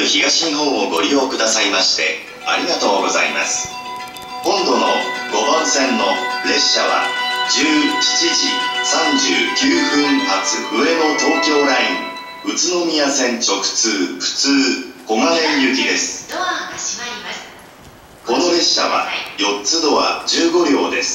東日本をご利用くださいましてありがとうございます。今度の5番線の列車は17時39分発上野東京ライン宇都宮線直通普通小金井行きです。 ドアが閉まります。 この列車は4つドア15両です。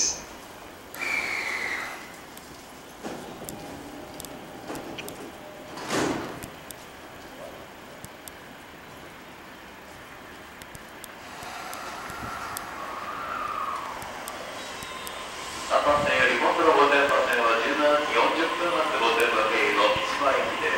3番線より今度の御殿場線は17時40分発御殿場経由の三島駅です。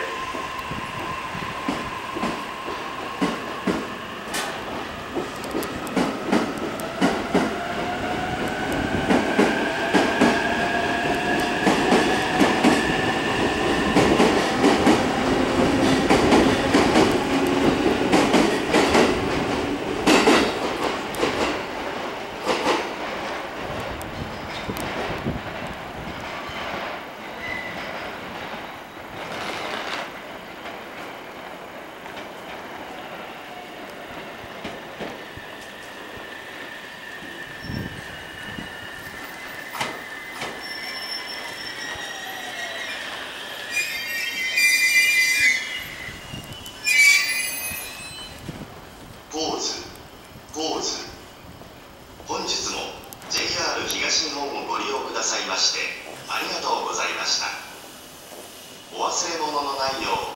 ポーズ本日も JR 東日本をご利用くださいましてありがとうございました。お忘れ物のないよう